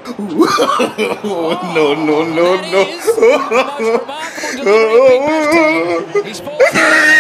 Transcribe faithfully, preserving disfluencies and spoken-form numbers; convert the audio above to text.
No, no, no, And that is the most remarkable delivery of Big Birthday. He's fourth.